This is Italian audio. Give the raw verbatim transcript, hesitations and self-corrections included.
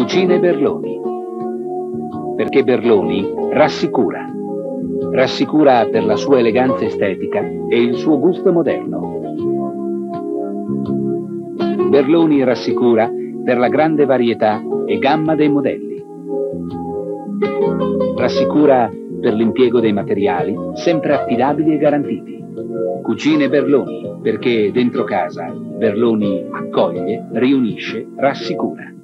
Cucine Berloni. Perché Berloni rassicura. Rassicura per la sua eleganza estetica e il suo gusto moderno. Berloni rassicura per la grande varietà e gamma dei modelli. Rassicura per l'impiego dei materiali sempre affidabili e garantiti. Cucine Berloni, perché dentro casa Berloni accoglie, riunisce, rassicura.